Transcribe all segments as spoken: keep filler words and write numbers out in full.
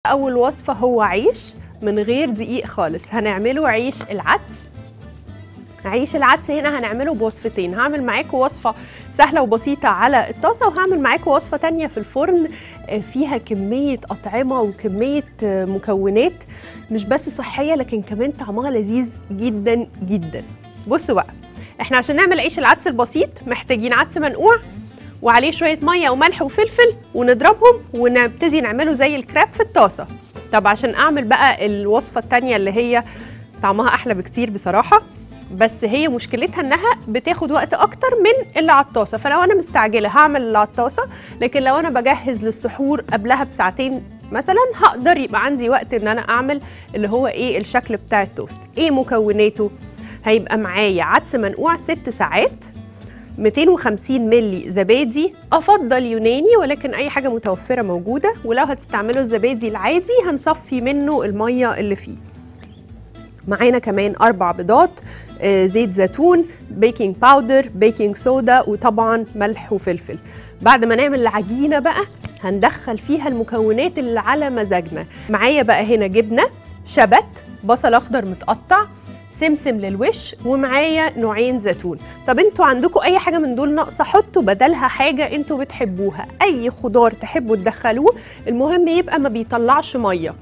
اول وصفه هو عيش من غير دقيق خالص. هنعمله عيش العدس. عيش العدس هنا هنعمله بوصفتين، هعمل معاكم وصفه سهله وبسيطه على الطاسه، وهعمل معاكم وصفه تانية في الفرن فيها كميه اطعمه وكميه مكونات مش بس صحيه لكن كمان طعمها لذيذ جدا جدا. بصوا بقى، احنا عشان نعمل عيش العدس البسيط محتاجين عدس منقوع وعليه شويه ميه وملح وفلفل ونضربهم ونبتدي نعمله زي الكراب في الطاسه. طب عشان اعمل بقى الوصفه التانية اللي هي طعمها احلى بكتير بصراحه، بس هي مشكلتها انها بتاخد وقت اكتر من اللي على الطاسه، فلو انا مستعجله هعمل اللي على الطاسه، لكن لو انا بجهز للسحور قبلها بساعتين مثلا هقدر يبقى عندي وقت ان انا اعمل اللي هو ايه الشكل بتاع التوست. ايه مكوناته؟ هيبقى معايا عدس منقوع ست ساعات، مئتين وخمسين مللي زبادي، افضل يوناني ولكن اي حاجه متوفره موجوده، ولو هتستعملوا الزبادي العادي هنصفي منه الميه اللي فيه. معانا كمان اربع بيضات، زيت زيتون، بيكنج باودر، بيكنج صودا، وطبعا ملح وفلفل. بعد ما نعمل العجينه بقى هندخل فيها المكونات اللي على مزاجنا. معايا بقى هنا جبنه، شبت، بصل اخضر متقطع، سمسم للوش، ومعايا نوعين زيتون. طب انتوا عندكم اي حاجه من دول ناقصه حطوا بدلها حاجه انتوا بتحبوها، اي خضار تحبوا تدخلوه، المهم يبقى ما بيطلعش ميه.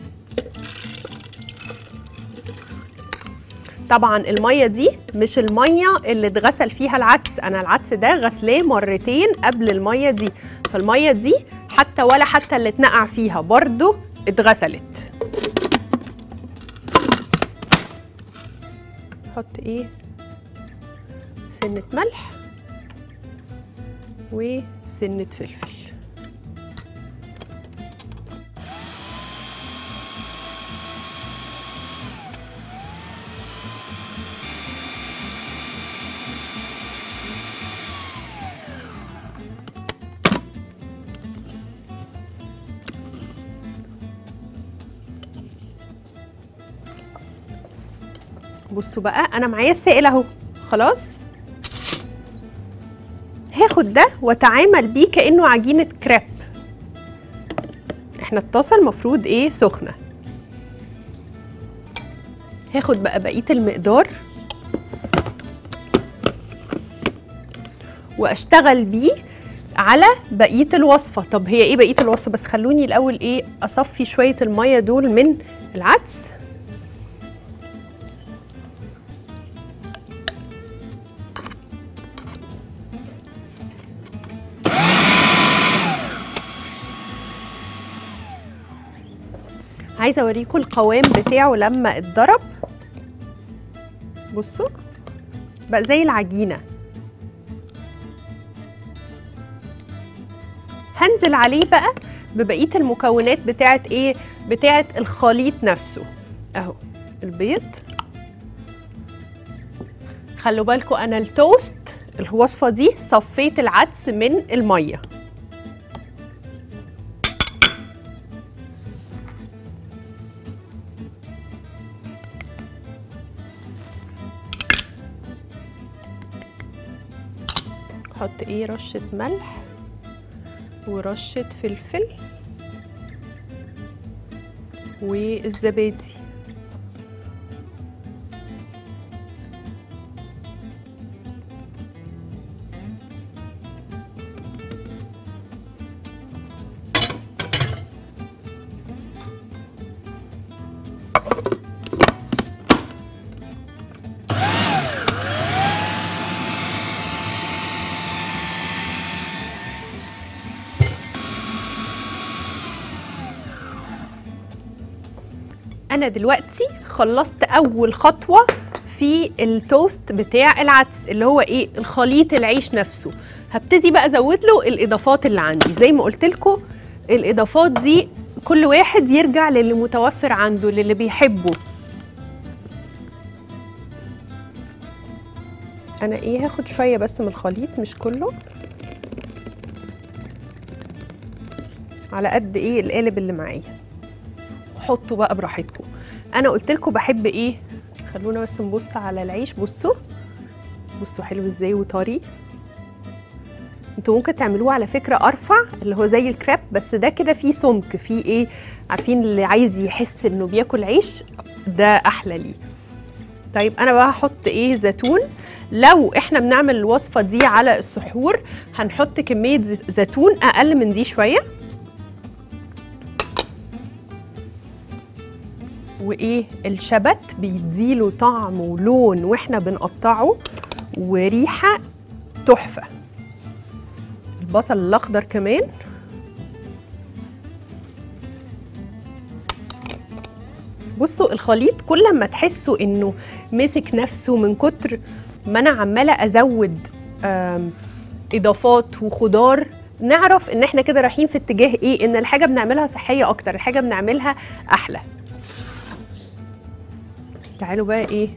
طبعا الميه دي مش الميه اللي اتغسل فيها العدس، انا العدس ده غسلاه مرتين قبل الميه دي، فالميه دي حتى ولا حتى اللي اتنقع فيها برضو اتغسلت. نحط ايه؟ سنة ملح وسنة فلفل. بصوا بقى انا معايا السائل اهو، خلاص هاخد ده واتعامل بيه كانه عجينه كريب. احنا الطاسه المفروض ايه؟ سخنه. هاخد بقى بقيه المقدار واشتغل بيه على بقيه الوصفه. طب هي ايه بقيه الوصفه؟ بس خلوني الاول ايه اصفي شويه الميه دول من العدس. عايزه اوريكم القوام بتاعه لما اتضرب. بصوا بقى زي العجينه. هنزل عليه بقى ببقيه المكونات بتاعه ايه؟ بتاعه الخليط نفسه. اهو البيض. خلوا بالكم انا التوست الوصفه دي صفيت العدس من الميه. احط ايه؟ رشه ملح ورشه فلفل والزبادي. انا دلوقتي خلصت اول خطوه في التوست بتاع العدس اللي هو ايه؟ الخليط العيش نفسه. هبتدي بقى ازود له الاضافات اللي عندي. زي ما قلت لكم الاضافات دي كل واحد يرجع للي متوفر عنده، للي بيحبه. انا ايه هاخد شويه بس من الخليط مش كله، على قد ايه القالب اللي معايا. حطوا بقى براحتكم. انا قلت لكم بحب ايه؟ خلونا بس نبص على العيش. بصوا بصوا حلو ازاي وطري. انتوا ممكن تعملوه على فكره ارفع اللي هو زي الكريب، بس ده كده فيه سمك، فيه ايه، عارفين اللي عايز يحس انه بياكل عيش ده احلى ليه. طيب انا بقى هحط ايه، زيتون. لو احنا بنعمل الوصفه دي على السحور هنحط كميه زيتون اقل من دي شويه، وايه الشبت بيديله طعم ولون واحنا بنقطعه وريحه تحفه. البصل الاخضر كمان، بصوا الخليط كل ما تحسوا انه مسك نفسه من كتر ما انا عماله ازود اضافات وخضار، نعرف ان احنا كده رايحين في اتجاه ايه، ان الحاجه بنعملها صحيه اكتر، الحاجه بنعملها احلى. تعالوا بقى ايه،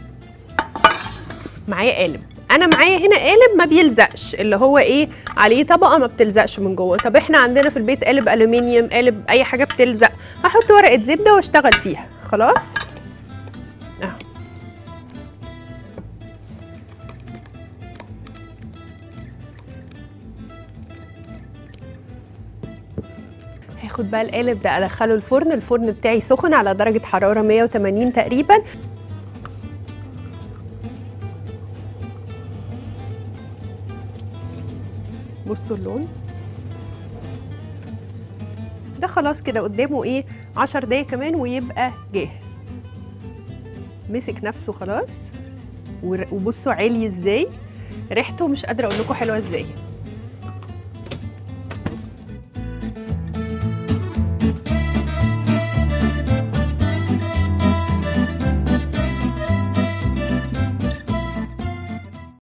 معايا قالب. انا معايا هنا قالب ما بيلزقش، اللي هو ايه، عليه طبقه ما بتلزقش من جوه. طب احنا عندنا في البيت قالب الومنيوم، قالب اي حاجه بتلزق، هحط ورقه زبده واشتغل فيها خلاص. اهو هاخد بقى القالب ده ادخله الفرن. الفرن بتاعي سخن على درجه حراره مية وتمانين تقريبا. بصوا اللون ده، خلاص كده قدامه ايه عشر دقايق كمان ويبقى جاهز. مسك نفسه خلاص، وبصوا عالي ازاي، ريحته مش قادره اقول لكم حلوه ازاي.